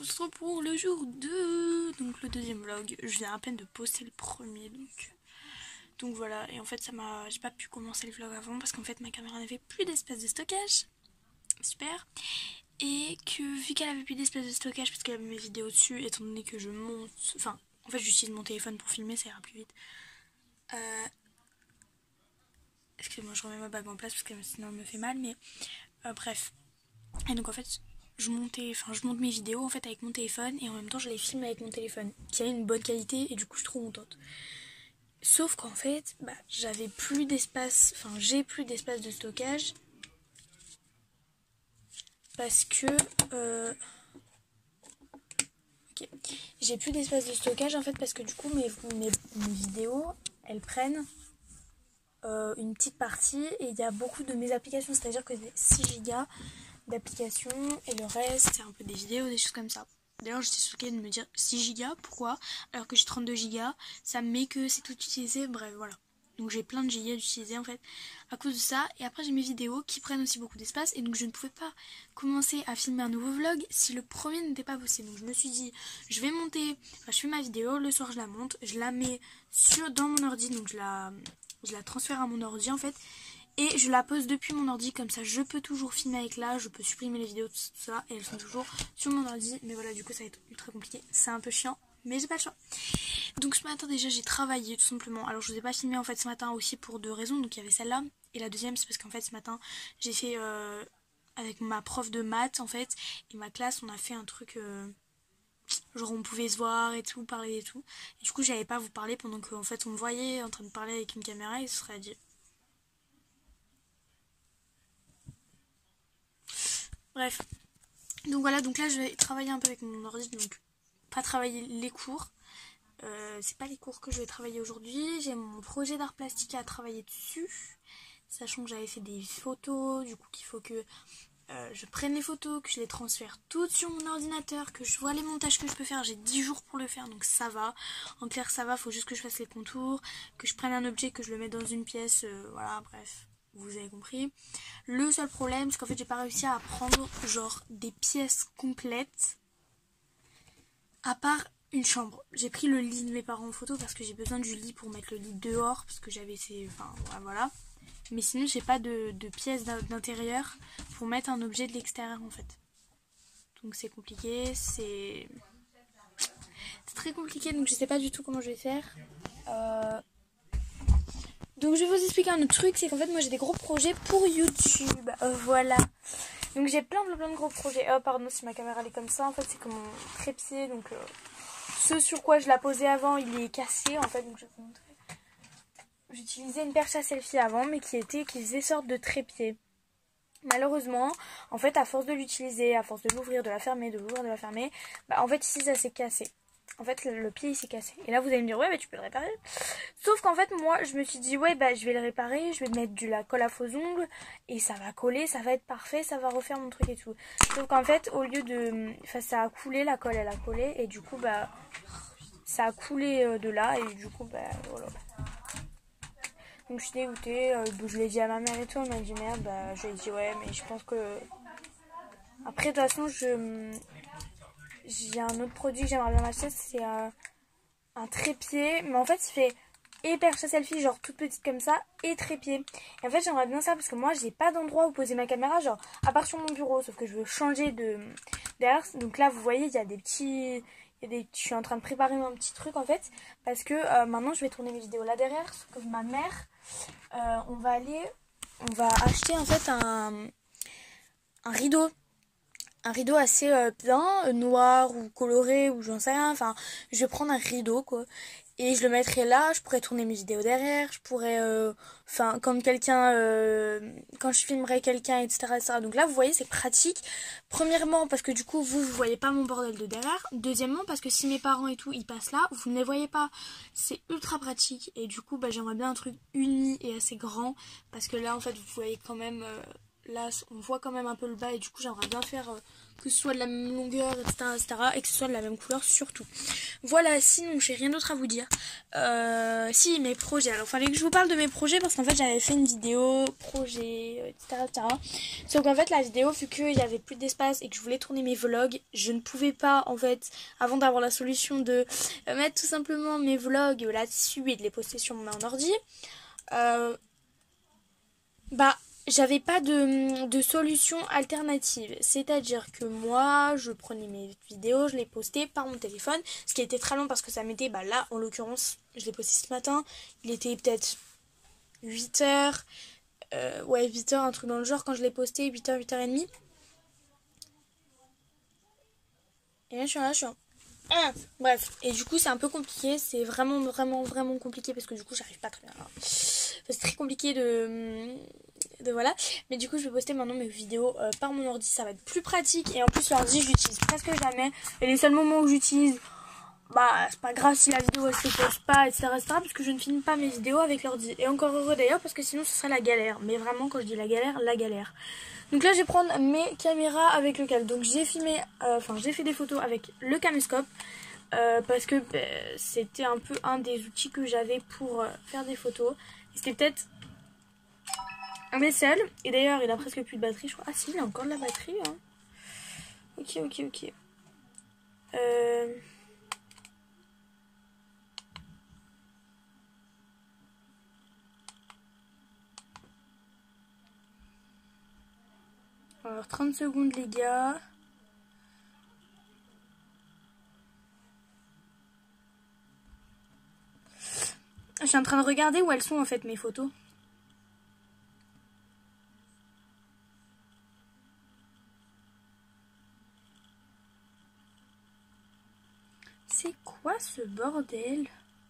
on se retrouve pour le jour 2, donc le deuxième vlog. Je viens à peine de poster le premier, donc voilà. Et en fait j'ai pas pu commencer le vlog avant parce qu'en fait ma caméra n'avait plus d'espace de stockage. Super. Et que vu qu'elle avait plus d'espace de stockage parce qu'elle avait mes vidéos dessus, étant donné que je monte, enfin en fait j'utilise mon téléphone pour filmer, ça ira plus vite. Excusez-moi, je remets ma bague en place parce que sinon elle me fait mal, mais bref. Et donc en fait je monte mes vidéos en fait avec mon téléphone et en même temps je les filme avec mon téléphone qui a une bonne qualité et du coup je suis trop contente. Sauf qu'en fait j'avais plus d'espace, j'ai plus d'espace de stockage parce que ok, j'ai plus d'espace de stockage en fait parce que du coup mes vidéos elles prennent une petite partie et il y a beaucoup de mes applications, c'est à dire que j'ai 6 Go d'applications et le reste c'est un peu des vidéos, des choses comme ça. D'ailleurs j'étais choquée de me dire 6 Go, pourquoi alors que j'ai 32 Go, ça me met que c'est tout utilisé, bref voilà. Donc j'ai plein de gigas d'utiliser en fait à cause de ça. Et après j'ai mes vidéos qui prennent aussi beaucoup d'espace et donc je ne pouvais pas commencer à filmer un nouveau vlog si le premier n'était pas possible. Donc je me suis dit je vais monter, je fais ma vidéo, le soir je la monte, je la mets dans mon ordi, donc je la transfère à mon ordi en fait. Et je la pose depuis mon ordi, comme ça je peux toujours filmer avec là, je peux supprimer les vidéos, tout ça, et elles sont toujours sur mon ordi. Mais voilà, du coup ça va être ultra compliqué, c'est un peu chiant, mais j'ai pas le choix. Donc ce matin déjà j'ai travaillé tout simplement. Alors je vous ai pas filmé en fait ce matin aussi pour 2 raisons, donc il y avait celle-là. Et la deuxième c'est parce qu'en fait ce matin j'ai fait avec ma prof de maths en fait, et ma classe on a fait un truc... genre on pouvait se voir et tout, parler et tout. Et du coup j'avais pas à vous parler pendant qu'en fait on me voyait en train de parler avec une caméra et ce serait dit. Bref, donc voilà, donc là je vais travailler un peu avec mon ordi, donc pas travailler les cours. C'est pas les cours que je vais travailler aujourd'hui. J'ai mon projet d'art plastique à travailler dessus, sachant que j'avais fait des photos, du coup qu'il faut que je prenne les photos, que je les transfère toutes sur mon ordinateur, que je vois les montages que je peux faire. J'ai 10 jours pour le faire, donc ça va. En clair ça va, faut juste que je fasse les contours, que je prenne un objet, que je le mette dans une pièce, voilà, bref. Vous avez compris. Le seul problème, c'est qu'en fait, j'ai pas réussi à prendre genre des pièces complètes. À part une chambre. J'ai pris le lit de mes parents en photo parce que j'ai besoin du lit pour mettre le lit dehors. Parce que j'avais ces... Enfin, voilà. Mais sinon, j'ai pas de pièces d'intérieur pour mettre un objet de l'extérieur en fait. Donc c'est compliqué. C'est très compliqué. Donc je sais pas du tout comment je vais faire. Donc je vais vous expliquer un autre truc, c'est qu'en fait moi j'ai des gros projets pour YouTube, voilà. Donc j'ai plein de gros projets. Oh pardon si ma caméra elle est comme ça, en fait c'est comme mon trépied, donc ce sur quoi je la posais avant il est cassé en fait, donc je vais vous montrer. J'utilisais une perche à selfie avant mais qui faisait sorte de trépied. Malheureusement, en fait à force de l'utiliser, à force de l'ouvrir, de la fermer, de l'ouvrir, de la fermer, en fait ici ça s'est cassé. En fait le pied il s'est cassé. Et là vous allez me dire ouais mais tu peux le réparer. Sauf qu'en fait moi je me suis dit ouais je vais le réparer, je vais mettre de la colle à faux ongles et ça va coller, ça va être parfait, ça va refaire mon truc et tout. Sauf qu'en fait au lieu de... Enfin ça a coulé, la colle elle a collé et du coup ça a coulé de là et du coup voilà. Donc je suis dégoûtée, je l'ai dit à ma mère et tout, elle m'a dit merde, je lui ai dit ouais mais je pense que... Après de toute façon j'ai un autre produit que j'aimerais bien acheter, c'est un trépied, mais en fait il fait et perche à selfie genre toute petite comme ça et trépied. Et en fait j'aimerais bien ça parce que moi j'ai pas d'endroit où poser ma caméra, genre à part sur mon bureau, sauf que je veux changer derrière. Donc là vous voyez il y a des petits... je suis en train de préparer un petit truc en fait parce que maintenant je vais tourner mes vidéos là derrière, sauf que ma mère on va acheter en fait un rideau. Un rideau assez bien, noir ou coloré ou j'en sais rien, enfin je vais prendre un rideau quoi et je le mettrai là, je pourrais tourner mes vidéos derrière, je pourrais quand je filmerai quelqu'un etc. Donc là vous voyez c'est pratique, premièrement parce que du coup vous voyez pas mon bordel de derrière, deuxièmement parce que si mes parents et tout ils passent là, vous ne les voyez pas, c'est ultra pratique et du coup j'aimerais bien un truc uni et assez grand parce que là en fait vous voyez quand même là on voit quand même un peu le bas et du coup j'aimerais bien faire que ce soit de la même longueur, etc., et que ce soit de la même couleur surtout. Voilà, sinon j'ai rien d'autre à vous dire. Si, mes projets. Alors fallait que je vous parle de mes projets parce qu'en fait j'avais fait une vidéo projet, etc. Sauf qu'en fait la vidéo, vu qu'il y avait plus d'espace et que je voulais tourner mes vlogs, je ne pouvais pas en fait, avant d'avoir la solution de mettre tout simplement mes vlogs là-dessus et de les poster sur mon ordi, bah j'avais pas de solution alternative. C'est-à-dire que moi, je prenais mes vidéos, je les postais par mon téléphone. Ce qui était très long parce que ça m'était, bah là, en l'occurrence, je l'ai posté ce matin. Il était peut-être 8h. Ouais, 8h, un truc dans le genre. Quand je l'ai posté, 8h, 8h30. Et là, je suis en... Ah, bref. Et du coup, c'est un peu compliqué. C'est vraiment, vraiment, vraiment compliqué parce que du coup, j'arrive pas très bien. C'est très compliqué de voilà, mais du coup je vais poster maintenant mes vidéos par mon ordi, ça va être plus pratique et en plus l'ordi je l'utilise presque jamais et les seuls moments où j'utilise, bah c'est pas grave si la vidéo elle se pose pas, etc., parce que je ne filme pas mes vidéos avec l'ordi, et encore heureux d'ailleurs parce que sinon ce serait la galère, mais vraiment quand je dis la galère. Donc là je vais prendre mes caméras avec lequel, donc j'ai filmé, j'ai fait des photos avec le caméscope parce que c'était un peu un des outils que j'avais pour faire des photos, et c'était peut-être un des seuls, et d'ailleurs il a presque plus de batterie je crois. Ah si, il a encore de la batterie hein. Ok. Alors 30 secondes les gars. Je suis en train de regarder où elles sont en fait mes photos. C'est quoi ce bordel?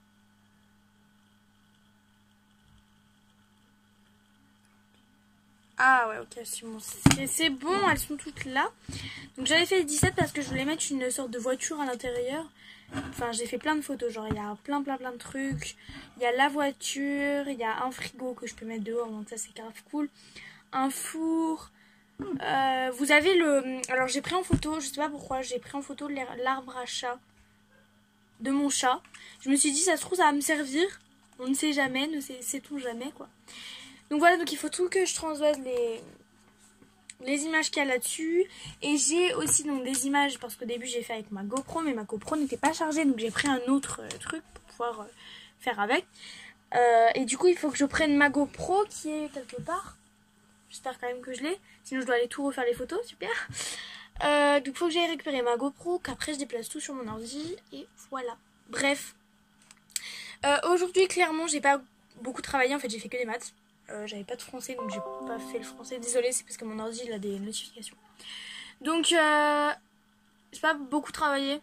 Ah ouais, ok, c'est bon, elles sont toutes là. Donc j'avais fait les 17 parce que je voulais mettre une sorte de voiture à l'intérieur. Enfin, j'ai fait plein de photos, genre il y a plein de trucs. Il y a la voiture, il y a un frigo que je peux mettre dehors, donc ça c'est grave cool. Un four. Vous avez le... Alors j'ai pris en photo, je sais pas pourquoi, j'ai pris en photo l'arbre à chat de mon chat. Je me suis dit, ça se trouve ça va me servir. On ne sait jamais, ne sait-on jamais quoi. Donc voilà, donc il faut tout que je transvase les images qu'il y a là-dessus. Et j'ai aussi donc des images, parce qu'au début j'ai fait avec ma GoPro, mais ma GoPro n'était pas chargée, donc j'ai pris un autre truc pour pouvoir faire avec. Et du coup il faut que je prenne ma GoPro qui est quelque part. J'espère quand même que je l'ai, sinon je dois aller tout refaire les photos, super. Donc il faut que j'aille récupérer ma GoPro, qu'après je déplace tout sur mon ordi, et voilà. Bref. Aujourd'hui clairement j'ai pas beaucoup travaillé, en fait j'ai fait que des maths. J'avais pas de français donc j'ai pas fait le français, désolée, c'est parce que mon ordi il a des notifications. Donc j'ai pas beaucoup travaillé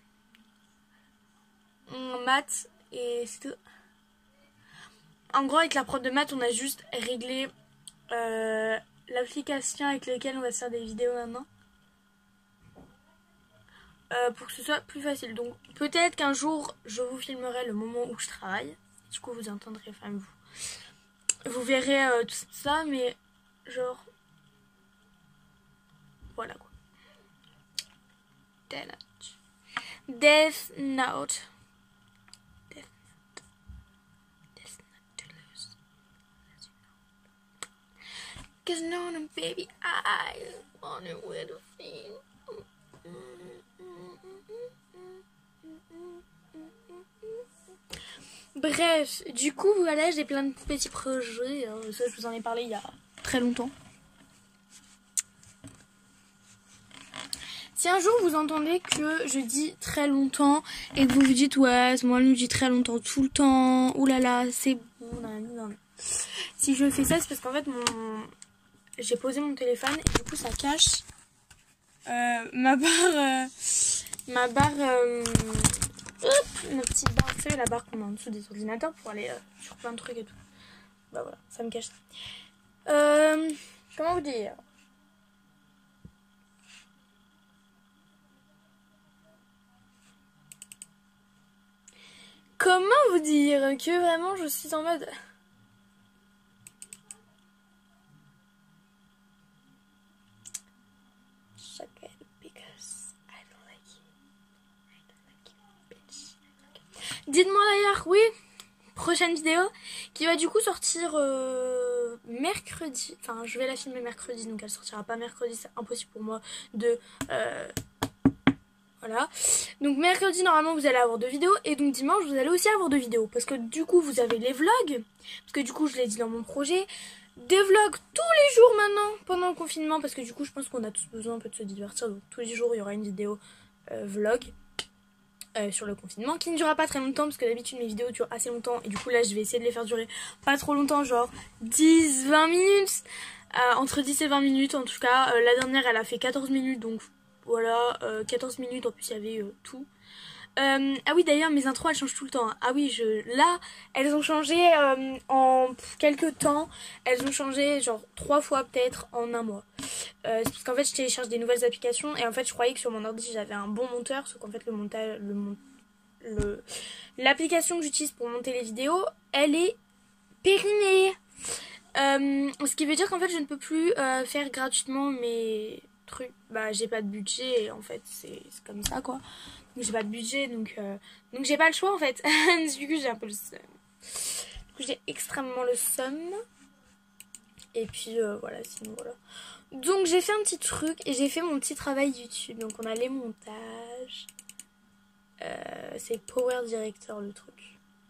en maths et c'est tout. En gros avec la prof de maths on a juste réglé l'application avec laquelle on va se faire des vidéos maintenant pour que ce soit plus facile. Donc peut-être qu'un jour je vous filmerai le moment où je travaille, du coup vous entendrez, enfin vous verrez tout ça, mais genre voilà quoi. Death Note. Death Note. Death Note to lose. Cause no, baby, I want it with a thing. Bref, du coup voilà, j'ai plein de petits projets, ça je vous en ai parlé il y a très longtemps. Si un jour vous entendez que je dis très longtemps et que vous vous dites ouais, moi je dis très longtemps tout le temps, oulala c'est bon, non. Si je fais ça c'est parce qu'en fait j'ai posé mon téléphone et du coup ça cache ma barre, ma petite barre, vous savez la barre qu'on a en dessous des ordinateurs pour aller sur plein de trucs et tout. Bah voilà, ça me cache ça. Comment vous dire ? Comment vous dire que vraiment je suis en mode... Dites-moi d'ailleurs, oui, prochaine vidéo qui va du coup sortir mercredi. Enfin, je vais la filmer mercredi, donc elle sortira pas mercredi, c'est impossible pour moi de... voilà. Donc mercredi, normalement, vous allez avoir 2 vidéos. Et donc dimanche, vous allez aussi avoir 2 vidéos. Parce que du coup, vous avez les vlogs. Parce que du coup, je l'ai dit dans mon projet. Des vlogs tous les jours maintenant, pendant le confinement. Parce que du coup, je pense qu'on a tous besoin un peu de se divertir. Donc tous les jours, il y aura une vidéo vlog sur le confinement. Qui ne durera pas très longtemps. Parce que d'habitude, mes vidéos durent assez longtemps. Et du coup, là, je vais essayer de les faire durer pas trop longtemps. Genre 10-20 minutes. Entre 10 et 20 minutes en tout cas. La dernière, elle a fait 14 minutes. Donc... voilà, 14 minutes, en plus il y avait tout. Ah oui, d'ailleurs mes intros elles changent tout le temps. Hein. Ah oui, là elles ont changé en quelques temps. Elles ont changé genre 3 fois peut-être en un mois. C'est parce qu'en fait je télécharge des nouvelles applications et en fait je croyais que sur mon ordi j'avais un bon monteur. Sauf qu'en fait le montage, l'application que j'utilise pour monter les vidéos, elle est périmée. Ce qui veut dire qu'en fait je ne peux plus faire gratuitement mes... bah j'ai pas de budget en fait, c'est comme ça quoi. Donc j'ai pas de budget donc j'ai pas le choix en fait. Du coup j'ai un peu le seum. Du coup j'ai extrêmement le seum. Et puis voilà, sinon voilà. Donc j'ai fait un petit truc et j'ai fait mon petit travail YouTube. Donc on a les montages. C'est Power Director le truc.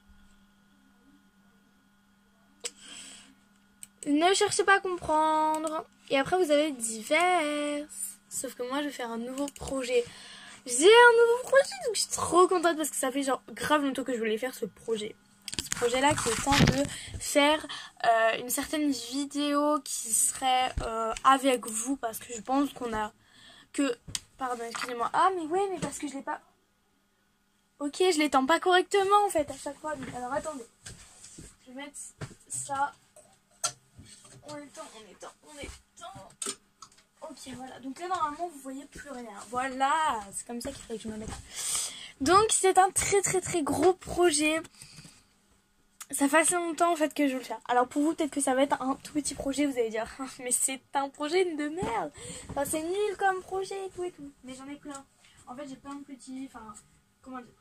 Ne cherchez pas à comprendre. Et après vous avez divers. Sauf que moi je vais faire un nouveau projet. J'ai un nouveau projet donc je suis trop contente parce que ça fait genre grave longtemps que je voulais faire ce projet. Ce projet là qui est de faire une certaine vidéo qui serait avec vous. Parce que je pense qu'on a que... Pardon, excusez-moi. Ah mais ouais, mais parce que je l'ai pas... Ok, je l'étends pas correctement en fait à chaque fois. Donc, alors attendez. Je vais mettre ça... On étend. Ok, voilà. Donc là, normalement, vous voyez plus rien. Voilà, c'est comme ça qu'il fallait que je me mette. Donc, c'est un très très très gros projet. Ça fait assez longtemps en fait que je veux le faire. Alors pour vous, peut-être que ça va être un tout petit projet. Vous allez dire, mais c'est un projet de merde. Enfin, c'est nul comme projet et tout et tout. Mais j'en ai plein. En fait, j'ai plein de petits... Enfin, comment dire?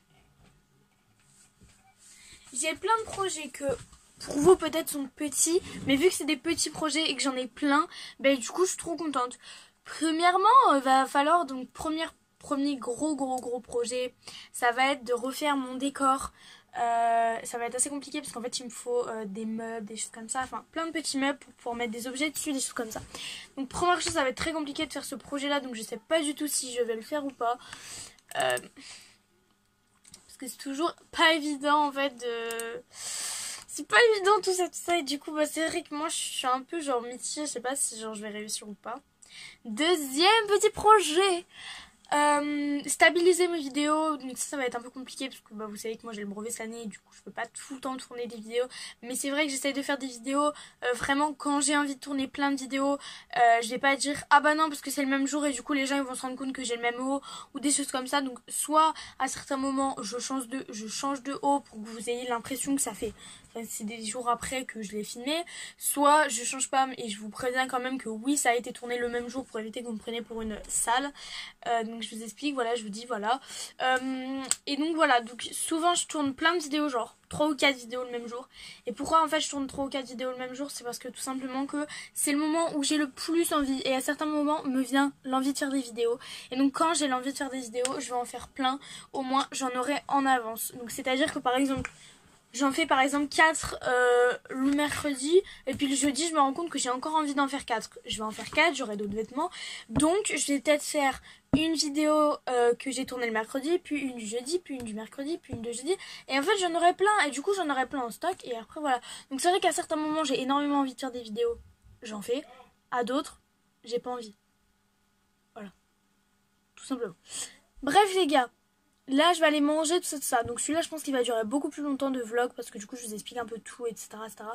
J'ai plein de projets que... pour vous peut-être sont petits, mais vu que c'est des petits projets et que j'en ai plein, ben du coup je suis trop contente. Premièrement, va falloir donc premier gros projet, ça va être de refaire mon décor. Ça va être assez compliqué parce qu'en fait il me faut des meubles, des choses comme ça, enfin plein de petits meubles pour pouvoir mettre des objets dessus, des choses comme ça. Donc première chose, ça va être très compliqué de faire ce projet là, donc je sais pas du tout si je vais le faire ou pas. Parce que c'est toujours pas évident en fait de... C'est pas évident tout ça et du coup bah c'est vrai que moi je suis un peu genre mitigée, je sais pas si genre je vais réussir ou pas. Deuxième petit projet, stabiliser mes vidéos, donc ça va être un peu compliqué parce que bah, vous savez que moi j'ai le brevet cette année et du coup je peux pas tout le temps tourner des vidéos, mais c'est vrai que j'essaye de faire des vidéos vraiment quand j'ai envie de tourner plein de vidéos. Je vais pas dire ah bah non parce que c'est le même jour et du coup les gens ils vont se rendre compte que j'ai le même haut ou des choses comme ça. Donc soit à certains moments je change de haut pour que vous ayez l'impression que ça fait... c'est des jours après que je l'ai filmé, soit je change pas et je vous préviens quand même que oui ça a été tourné le même jour pour éviter que vous me preniez pour une sale. Donc je vous explique, voilà, je vous dis voilà. Et donc voilà, donc souvent je tourne plein de vidéos, genre 3 ou 4 vidéos le même jour. Et pourquoi en fait je tourne 3 ou 4 vidéos le même jour? C'est parce que tout simplement que c'est le moment où j'ai le plus envie. Et à certains moments me vient l'envie de faire des vidéos. Et donc quand j'ai l'envie de faire des vidéos, je vais en faire plein. Au moins j'en aurai en avance. Donc c'est à dire que par exemple... j'en fais par exemple 4 le mercredi et puis le jeudi je me rends compte que j'ai encore envie d'en faire 4. Je vais en faire 4, j'aurai d'autres vêtements. Donc je vais peut-être faire une vidéo que j'ai tournée le mercredi, puis une du jeudi, puis une du mercredi, puis une de jeudi. Et en fait j'en aurai plein et du coup j'en aurai plein en stock et après voilà. Donc c'est vrai qu'à certains moments j'ai énormément envie de faire des vidéos, j'en fais. À d'autres, j'ai pas envie. Voilà. Tout simplement. Bref les gars. Là, je vais aller manger tout ça. Donc celui-là, je pense qu'il va durer beaucoup plus longtemps de vlog parce que du coup, je vous explique un peu tout, etc.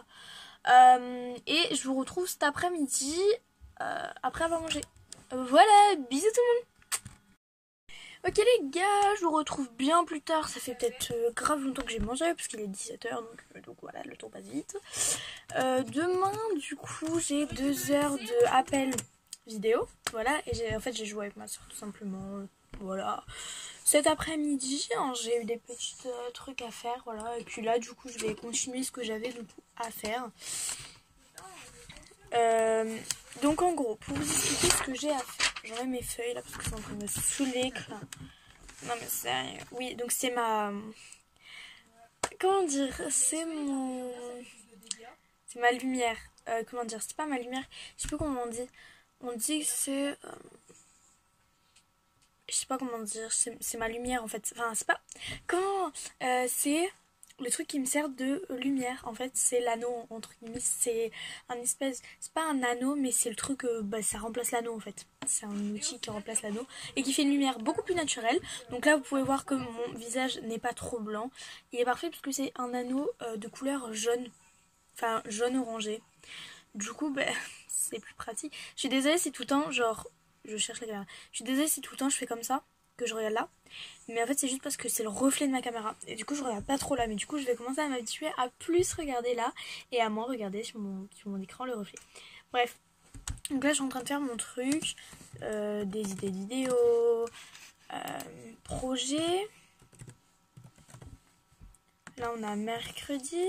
Et je vous retrouve cet après-midi après avoir mangé. Voilà, bisous tout le monde. Ok les gars, je vous retrouve bien plus tard. Ça fait peut-être grave longtemps que j'ai mangé parce qu'il est 17h. Donc voilà, le temps passe vite. Demain, du coup, j'ai 2 heures de appel vidéo. Voilà, et en fait, j'ai joué avec ma soeur tout simplement. voilà. Cet après-midi, hein, j'ai eu des petits trucs à faire, voilà. Et puis là, du coup, je vais continuer ce que j'avais du coup à faire. Donc en gros, pour vous expliquer ce que j'ai à faire, j'aurai mes feuilles là parce que c'est en train de me saouler. Non mais sérieux. Oui, donc c'est ma... Comment dire? C'est mon... C'est ma lumière. Comment dire? C'est pas ma lumière. Je sais plus comment on dit. On dit que c'est... Je sais pas comment dire. C'est ma lumière en fait. Enfin, c'est pas... Comment c'est... Le truc qui me sert de lumière, en fait, c'est l'anneau, entre guillemets, c'est un espèce... C'est pas un anneau, mais c'est le truc... ça remplace l'anneau, en fait. C'est un outil qui remplace l'anneau et qui fait une lumière beaucoup plus naturelle. Donc là, vous pouvez voir que mon visage n'est pas trop blanc. Il est parfait parce que c'est un anneau de couleur jaune. Enfin, jaune orangé. Du coup, c'est plus pratique. Je suis désolée si tout le temps, genre... Je cherche la caméra. Je suis désolée si tout le temps je fais comme ça, que je regarde là. Mais en fait c'est juste parce que c'est le reflet de ma caméra. Et du coup je regarde pas trop là. Mais du coup je vais commencer à m'habituer à plus regarder là. Et à moins regarder sur mon écran le reflet. Bref. Donc là je suis en train de faire mon truc. Des idées de vidéos. Projet. Là on a mercredi.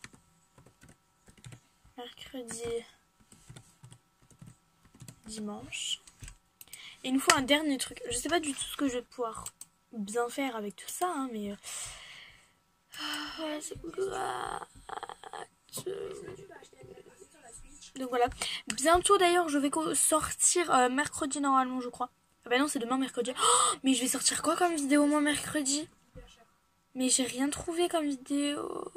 Dimanche. Et il nous faut un dernier truc. Je sais pas du tout ce que je vais pouvoir bien faire avec tout ça, hein, mais... Donc voilà. Bientôt d'ailleurs, je vais sortir mercredi normalement, je crois. Ah bah non, c'est demain mercredi. Oh, mais je vais sortir quoi comme vidéo moi mercredi? Mais j'ai rien trouvé comme vidéo.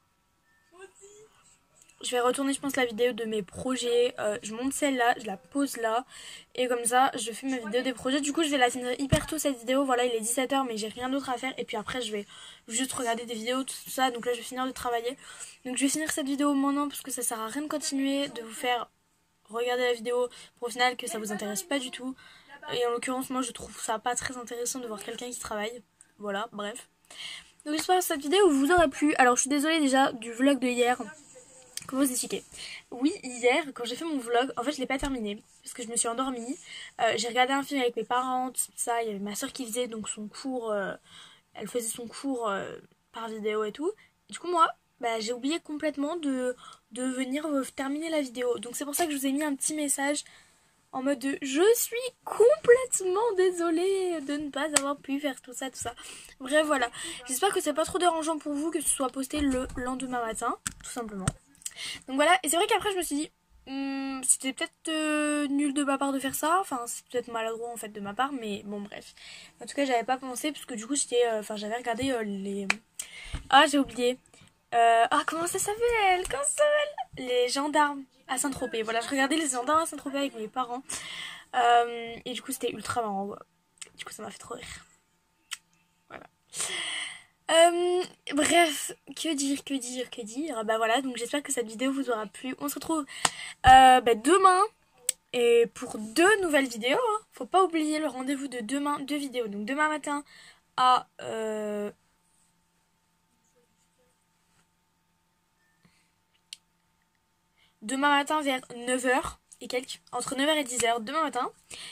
Je vais retourner, je pense, la vidéo de mes projets. Je monte celle-là, je la pose là. Et comme ça, je fais ma vidéo des projets. Du coup, je vais la finir hyper tôt cette vidéo. Voilà, il est 17h, mais j'ai rien d'autre à faire. Et puis après, je vais juste regarder des vidéos, tout ça. Donc là, je vais finir de travailler. Donc je vais finir cette vidéo maintenant parce que ça sert à rien de continuer de vous faire regarder la vidéo pour au final que ça vous intéresse pas du tout. Et en l'occurrence, moi, je trouve ça pas très intéressant de voir quelqu'un qui travaille. Voilà, bref. Donc j'espère que cette vidéo vous aura plu. Alors, je suis désolée déjà du vlog de hier. Comment vous expliquer? Oui, hier, quand j'ai fait mon vlog, en fait, je l'ai pas terminé parce que je me suis endormie. J'ai regardé un film avec mes parents, tout ça. Il y avait ma soeur qui faisait donc son cours. Elle faisait son cours par vidéo et tout. Et du coup, moi, j'ai oublié complètement de venir terminer la vidéo. Donc c'est pour ça que je vous ai mis un petit message en mode de je suis complètement désolée de ne pas avoir pu faire tout ça, tout ça. Bref, voilà. J'espère que c'est pas trop dérangeant pour vous que ce soit posté le lendemain matin, tout simplement. Donc voilà, et c'est vrai qu'après je me suis dit c'était peut-être nul de ma part de faire ça, enfin c'est peut-être maladroit en fait de ma part, mais bon bref. En tout cas j'avais pas pensé parce que du coup j'avais regardé les... Ah j'ai oublié. Comment ça s'appelle? Les gendarmes à Saint-Tropez. Voilà, je regardais les gendarmes à Saint-Tropez avec mes parents. Et du coup c'était ultra marrant. Du coup ça m'a fait trop rire. Voilà. Bref, que dire. Bah voilà, donc j'espère que cette vidéo vous aura plu. On se retrouve demain et pour 2 nouvelles vidéos. Hein. Faut pas oublier le rendez-vous de demain, 2 vidéos. Donc demain matin à demain matin vers 9h et quelques, entre 9h et 10h demain matin.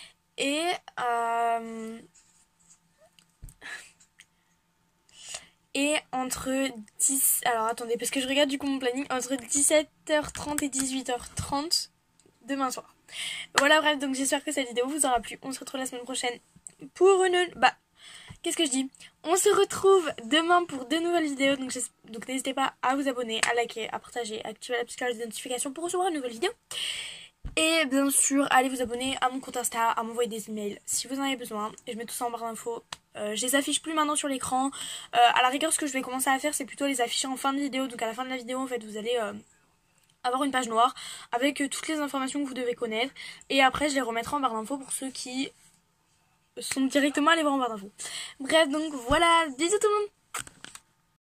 Et entre 10... Alors attendez, parce que je regarde du coup mon planning. Entre 17h30 et 18h30 demain soir. Voilà, bref, donc j'espère que cette vidéo vous aura plu. On se retrouve la semaine prochaine pour une... qu'est-ce que je dis? On se retrouve demain pour 2 nouvelles vidéos. Donc n'hésitez pas à vous abonner, à liker, à partager, à activer la petite cloche de notification pour recevoir une nouvelle vidéo. Et bien sûr, allez vous abonner à mon compte Insta, à m'envoyer des emails si vous en avez besoin. Et je mets tout ça en barre d'infos. Je les affiche plus maintenant sur l'écran. À la rigueur, ce que je vais commencer à faire, c'est plutôt les afficher en fin de vidéo. Donc à la fin de la vidéo, en fait, vous allez avoir une page noire avec toutes les informations que vous devez connaître. Et après, je les remettrai en barre d'infos pour ceux qui sont directement allés voir en barre d'infos. Bref, donc voilà, bisous tout le monde.